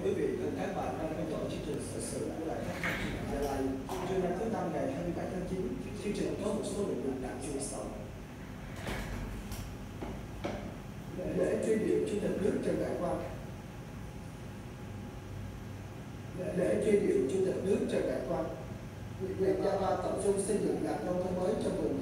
quý vị và các bạn đang theo dõi chương trình thời sự của Đài Phát thanh Truyền hình Gia Lai. Trưa nay thứ năm ngày 27 tháng 9, chương trình có một số nội dung đáng chú ý sau. Lễ truy điệu Chủ tịch nước Trần Đại Quang. Lễ truy điệu Chủ tịch nước Trần Đại Quang. Huyện Gia Ba tập trung xây dựng đạt nông thôn mới trong vùng